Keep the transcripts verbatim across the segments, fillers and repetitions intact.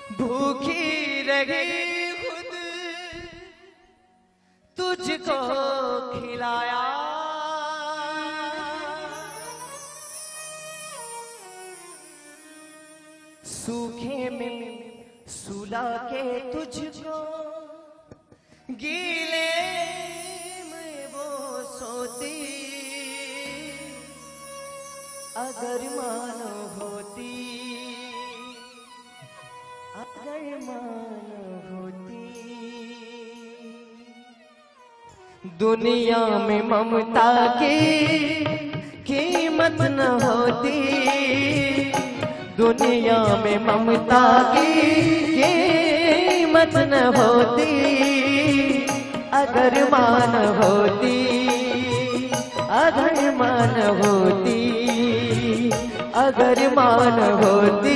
भूखी रही खुद तुझको खिलाया, सूखे में सुला के तुझको गीले में वो सोती, अगर मानो होती, अगर मानो होती। दुनिया में ममता की कीमत न होती, दुनिया में ममता की कीमत न होती, अगर मान होती, अगर मान होती, अगर मान होती,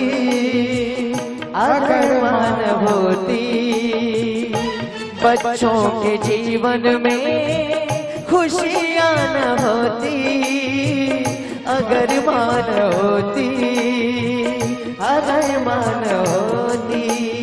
अगर मान होती। बच्चों के जीवन में खुशियाँ न होती, अगर मान होती, अगर मान होती।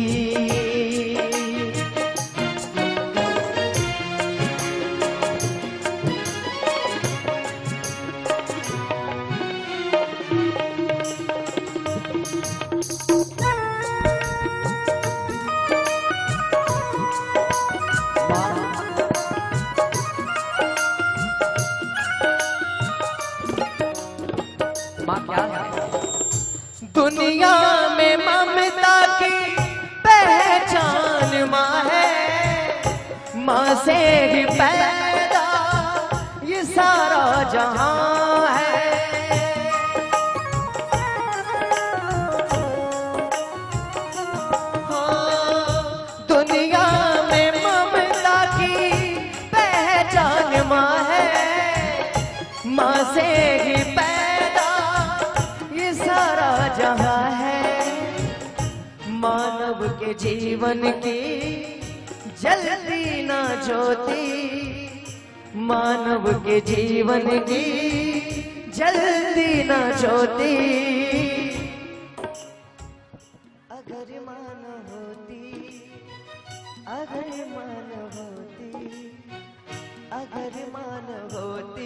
दुनिया में ममता की पहचान माँ है, माँ से ही पैदा ये सारा जहां है। हाँ, दुनिया में ममता की पहचान माँ है, माँ से ही पैदा ये सारा जहां है। मानव के जीवन की जलती ना ज्योति, मानव के जीवन की जलती ना ज्योति, अगर मान होती, अगर मान होती, अगर मान होती।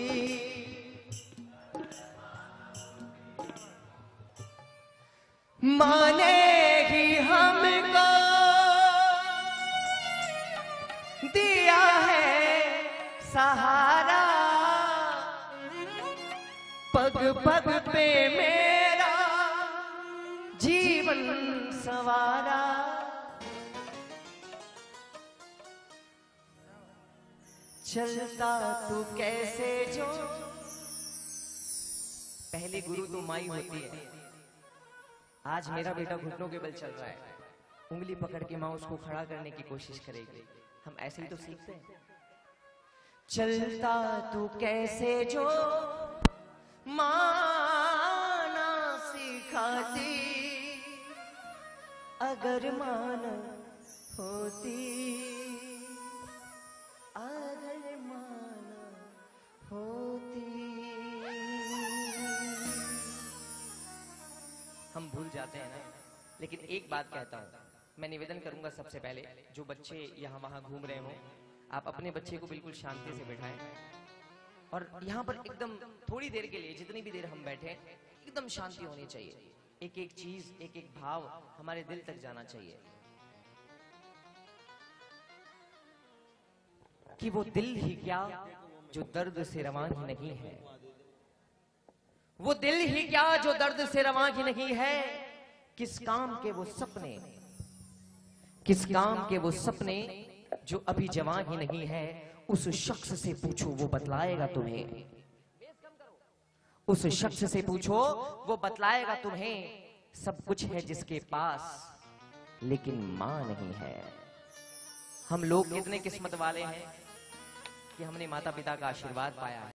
मानेगी हमको दिया है सहारा, पग पग पे मेरा जीवन संवारा। चलता तू कैसे जो, पहली गुरु तो माई होती है। आज मेरा बेटा घुटनों के बल चल रहा है, उंगली पकड़ के माँ उसको खड़ा करने की कोशिश करेगी। हम ऐसे ही तो सीखते हैं। चलता तू कैसे जो माँ ना सिखाती, अगर मान होती, अगर मान होती। हम भूल जाते हैं ना, लेकिन एक बात कहता हूँ, मैं निवेदन करूंगा सबसे पहले, जो बच्चे यहाँ वहाँ घूम रहे हो, आप अपने बच्चे को बिल्कुल शांति से बिठाएं और यहाँ पर एकदम थोड़ी देर के लिए, जितनी भी देर हम बैठे, एकदम शांति होनी चाहिए। एक एक चीज, एक एक भाव हमारे दिल तक जाना चाहिए कि वो दिल ही क्या जो दर्द से रवां ही नहीं है, वो दिल ही क्या जो दर्द से रवां ही नहीं है। किस काम के वो सपने, किस काम के वो सपने जो अभी जवां ही नहीं है। उस शख्स से पूछो वो बतलाएगा तुम्हें, उस शख्स से पूछो वो बतलाएगा तुम्हें। सब कुछ है जिसके पास, लेकिन मां नहीं है। हम लोग कितने किस्मत वाले हैं कि हमने माता पिता का आशीर्वाद पाया है।